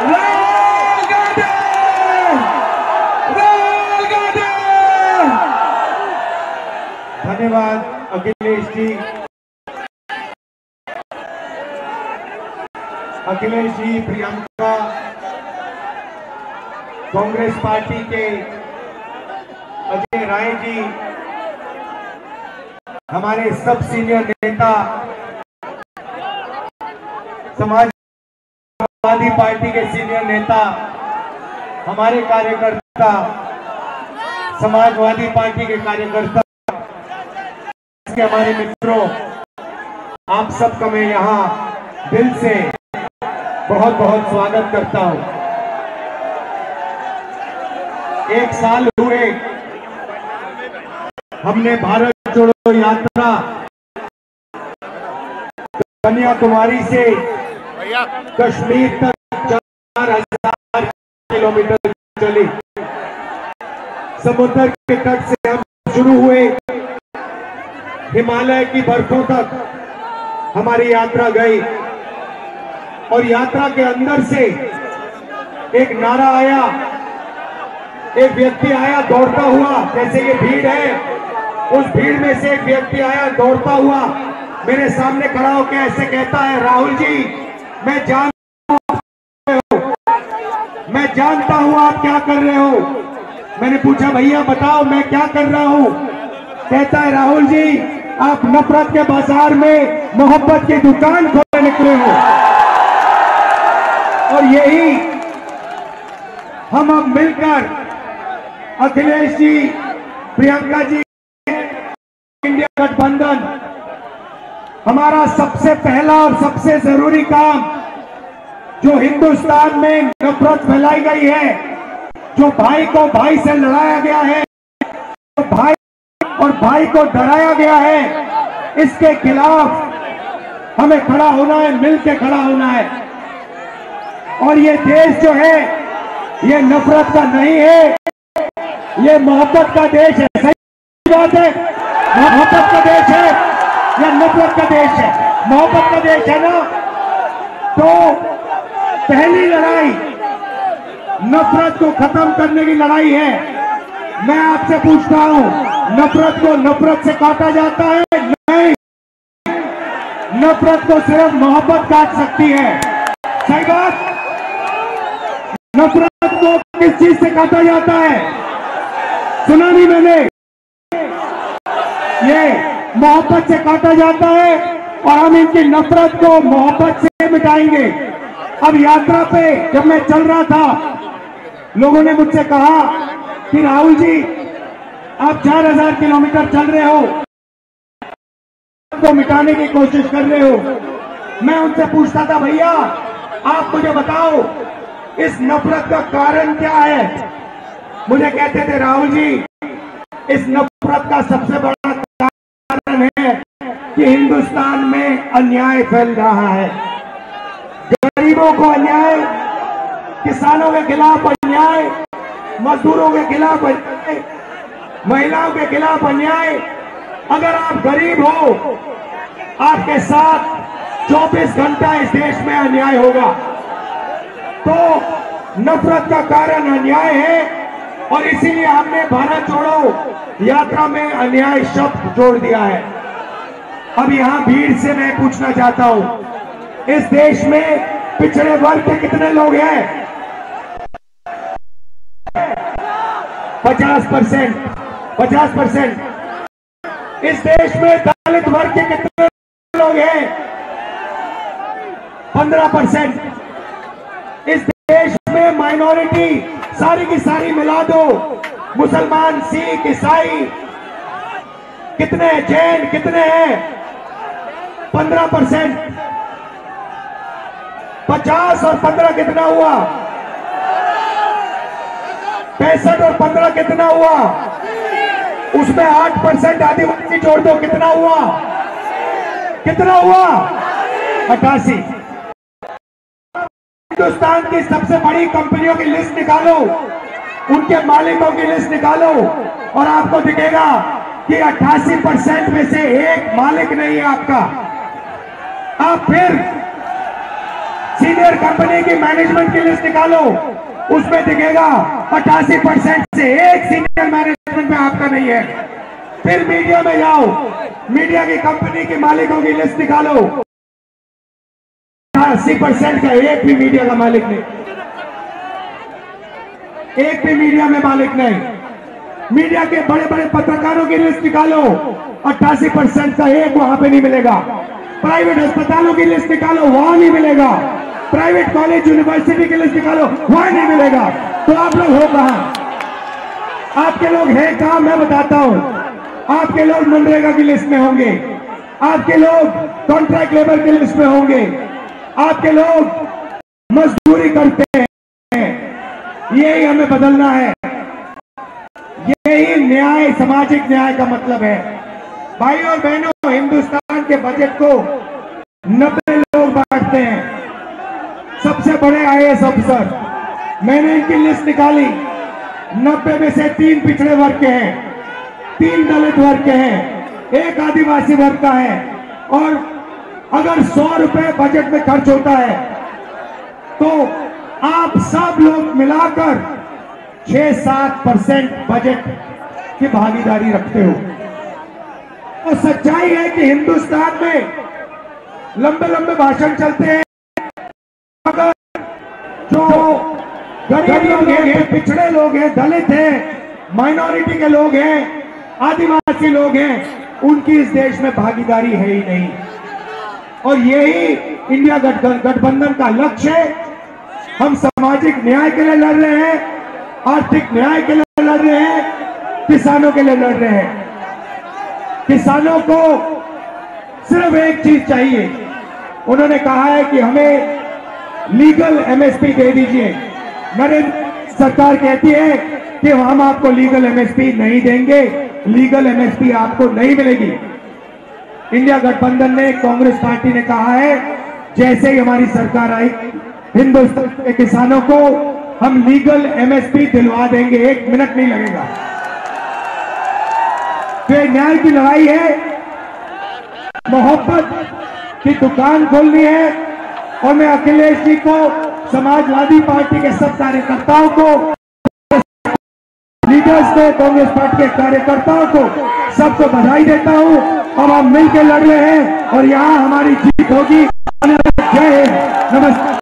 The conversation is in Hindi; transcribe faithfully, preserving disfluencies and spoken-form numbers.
रेल गाड़ी, रेल गाड़ी। धन्यवाद अखिलेश जी। अखिलेश जी, प्रियंका कांग्रेस पार्टी के अजय राय जी, हमारे सब सीनियर नेता, समाजवादी पार्टी के सीनियर नेता, हमारे कार्यकर्ता, समाजवादी पार्टी के कार्यकर्ता, के हमारे मित्रों, आप सबका मैं यहाँ दिल से बहुत बहुत स्वागत करता हूं। एक साल हुए हमने भारत जोड़ो यात्रा कन्याकुमारी से कश्मीर तक चार हजार किलोमीटर चली। समुद्र के तट से हम शुरू हुए, हिमालय की बर्फों तक हमारी यात्रा गई और यात्रा के अंदर से एक नारा आया, एक व्यक्ति आया दौड़ता हुआ, जैसे ये भीड़ है, उस भीड़ में से एक व्यक्ति आया दौड़ता हुआ, मेरे सामने खड़ा होकर ऐसे कहता है, राहुल जी मैं जानता हूं मैं जानता हूं आप क्या कर रहे हो। मैंने पूछा भैया बताओ मैं क्या कर रहा हूं। कहता है राहुल जी आप नफरत के बाजार में मोहब्बत की दुकान खोलने निकले हो। और यही हम अब मिलकर अखिलेश जी, प्रियंका जी, इंडिया गठबंधन, हमारा सबसे पहला और सबसे जरूरी काम, जो हिंदुस्तान में नफरत फैलाई गई है, जो भाई को भाई से लड़ाया गया है, तो भाई और भाई को डराया गया है, इसके खिलाफ हमें खड़ा होना है, मिलकर खड़ा होना है। और ये देश जो है ये नफरत का नहीं है, ये मोहब्बत का देश है। सही बात है, मोहब्बत का देश है या नफरत का देश है? मोहब्बत का देश है ना। तो पहली लड़ाई नफरत को खत्म करने की लड़ाई है। मैं आपसे पूछता हूं, नफरत को नफरत से काटा जाता है? नहीं, नफरत को सिर्फ मोहब्बत काट सकती है। सही बात। नफरत को किस चीज से काटा जाता है? सुना नहीं मैंने? ये मोहब्बत से काटा जाता है और हम इनकी नफरत को मोहब्बत से मिटाएंगे। अब यात्रा पे जब मैं चल रहा था, लोगों ने मुझसे कहा कि राहुल जी आप चार हजार किलोमीटर चल रहे हो, को मिटाने की कोशिश कर रहे हो। मैं उनसे पूछता था भैया आप मुझे बताओ इस नफरत का कारण क्या है? मुझे कहते थे राहुल जी इस नफरत का सबसे बड़ा कारण है कि हिंदुस्तान में अन्याय फैल रहा है। गरीबों को अन्याय, किसानों के खिलाफ अन्याय, मजदूरों के खिलाफ अन्याय, महिलाओं के खिलाफ अन्याय। अगर आप गरीब हो, आपके साथ चौबीस घंटा इस देश में अन्याय होगा। तो नफरत का कारण अन्याय है और इसीलिए हमने भारत जोड़ो यात्रा में अन्याय शब्द जोड़ दिया है। अब यहां भीड़ से मैं पूछना चाहता हूं, इस देश में पिछड़े वर्ग के कितने लोग हैं? पचास परसेंट पचास परसेंट। इस देश में दलित वर्ग के कितने लोग हैं? पंद्रह परसेंट। इस देश में माइनॉरिटी सारी की सारी मिला दो, मुसलमान, सिख, ईसाई कितने हैं? जैन कितने हैं? पंद्रह परसेंट। पचास और पंद्रह कितना हुआ? पैंसठ और पंद्रह कितना हुआ? उसमें आठ परसेंट आदिवासी जोड़ दो, कितना हुआ? कितना हुआ? अट्ठासी। हिंदुस्तान की सबसे बड़ी कंपनियों की लिस्ट निकालो, उनके मालिकों की लिस्ट निकालो और आपको दिखेगा कि अट्ठासी परसेंट में से एक मालिक नहीं है आपका। आप फिर सीनियर कंपनी की मैनेजमेंट की लिस्ट निकालो, उसमें दिखेगा अट्ठासी परसेंट से एक सीनियर मैनेजमेंट में आपका नहीं है। फिर मीडिया में जाओ, मीडिया की कंपनी के मालिकों की लिस्ट निकालो, अस्सी परसेंट का एक भी मीडिया का मालिक नहीं, एक भी मीडिया में मालिक नहीं। मीडिया के बड़े बड़े पत्रकारों की लिस्ट निकालो, अट्ठासी परसेंट का एक वहां पे नहीं मिलेगा। प्राइवेट अस्पतालों की लिस्ट निकालो, वहां नहीं मिलेगा। प्राइवेट कॉलेज यूनिवर्सिटी की लिस्ट निकालो, वहां नहीं मिलेगा। तो आप लोग हो कहां? आपके लोग हैं कहां? मैं बताता हूं। आपके लोग मनरेगा की लिस्ट में होंगे, आपके लोग कॉन्ट्रैक्ट लेबर की लिस्ट में होंगे, आपके लोग मजदूरी करते हैं। यही हमें बदलना है, यही न्याय, सामाजिक न्याय का मतलब है। भाई और बहनों, हिंदुस्तान के बजट को नब्बे लोग बांटते हैं, सबसे बड़े आई ए एस अफसर। मैंने इनकी लिस्ट निकाली, नब्बे में से तीन पिछड़े वर्ग के हैं, तीन दलित वर्ग के हैं, एक आदिवासी वर्ग का है। और अगर सौ रुपए बजट में खर्च होता है तो आप सब लोग मिलाकर छह सात परसेंट बजट की भागीदारी रखते हो। और सच्चाई है कि हिंदुस्तान में लंबे लंबे भाषण चलते हैं, मगर जो गरीब लोग हैं, पिछड़े लोग हैं, दलित हैं, माइनॉरिटी के लोग हैं, आदिवासी लोग हैं, उनकी इस देश में भागीदारी है ही नहीं। और यही इंडिया गठबंधन का लक्ष्य है। हम सामाजिक न्याय के लिए लड़ रहे हैं, आर्थिक न्याय के लिए लड़ रहे हैं, किसानों के लिए लड़ रहे हैं। किसानों को सिर्फ एक चीज चाहिए, उन्होंने कहा है कि हमें लीगल एम एस पी दे दीजिए। नरेंद्र सरकार कहती है कि हम आपको लीगल एम एस पी नहीं देंगे, लीगल एम एस पी आपको नहीं मिलेगी। इंडिया गठबंधन ने, कांग्रेस पार्टी ने कहा है जैसे ही हमारी सरकार आई, हिंदुस्तान के किसानों को हम लीगल एम एस पी दिलवा देंगे, एक मिनट नहीं लगेगा। तो न्याय की लड़ाई है, मोहब्बत की दुकान खोलनी है। और मैं अखिलेश जी को, समाजवादी पार्टी के सब कार्यकर्ताओं को, लीडर्स को, कांग्रेस पार्टी के कार्यकर्ताओं को, सबको बधाई देता हूं। और हम मिलकर लड़ रहे हैं और यहां हमारी जीत होगी। जय हिंद, नमस्कार।